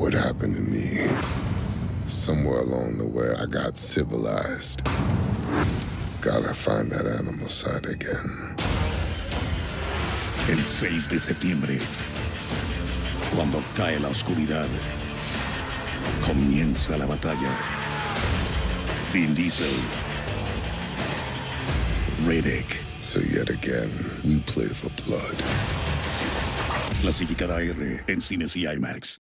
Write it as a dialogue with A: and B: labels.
A: what happened to me. Somewhere along the way, I got civilized. Gotta find that animal side again.
B: El 6 de septiembre, cuando cae la oscuridad, comienza la batalla. Vin Diesel, Riddick.
A: So yet again, we play for blood.
B: Clasificada R en Cines y IMAX.